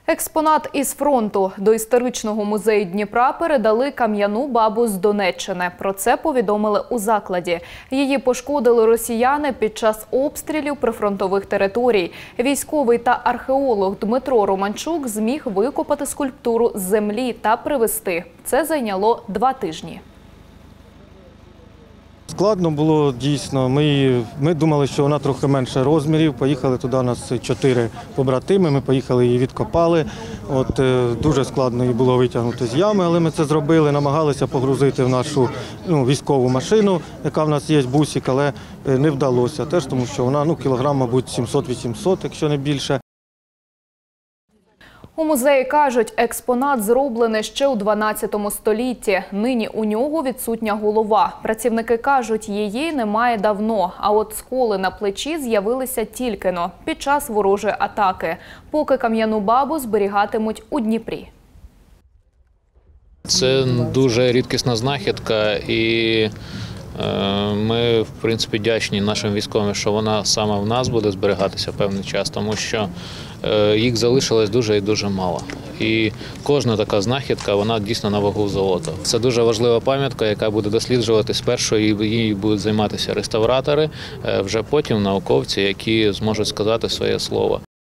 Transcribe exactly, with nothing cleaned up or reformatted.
Експонат із фронту. До історичного музею Дніпра передали кам'яну бабу з Донеччини. Про це повідомили у закладі. Її пошкодили росіяни під час обстрілів прифронтових територій. Військовий та археолог Дмитро Романчук зміг викопати скульптуру з землі та привезти. Це зайняло два тижні. Складно було дійсно. Ми, ми думали, що вона трохи менше розмірів. Поїхали туди, у нас чотири побратими, ми поїхали її відкопали. От, дуже складно її було витягнути з ями, але ми це зробили. Намагалися погрузити в нашу ну, військову машину, яка в нас є, бусик, але не вдалося. Теж тому що вона ну, кілограм, мабуть, сімсот-вісімсот, якщо не більше. У музеї кажуть, експонат зроблений ще у дванадцятому столітті. Нині у нього відсутня голова. Працівники кажуть, її немає давно, а от сколи на плечі з'явилися тільки-но під час ворожої атаки. Поки кам'яну бабу зберігатимуть у Дніпрі. Це дуже рідкісна знахідка і ми, в принципі, вдячні нашим військовим, що вона саме в нас буде зберігатися певний час, тому що їх залишилось дуже і дуже мало. І кожна така знахідка, вона дійсно на вагу золота. Це дуже важлива пам'ятка, яка буде досліджуватись спершу, і її будуть займатися реставратори, вже потім науковці, які зможуть сказати своє слово.